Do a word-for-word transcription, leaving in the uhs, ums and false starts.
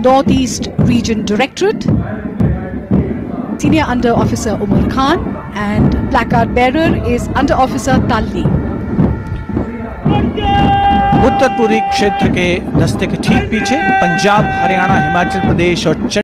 Northeast Region Directorate, Senior Under Officer Umar Khan, and placard bearer is Under Officer Tali. उत्तर पूर्वी क्षेत्र के दस्ते के ठीक पीछे पंजाब, हरियाणा, हिमाचल प्रदेश और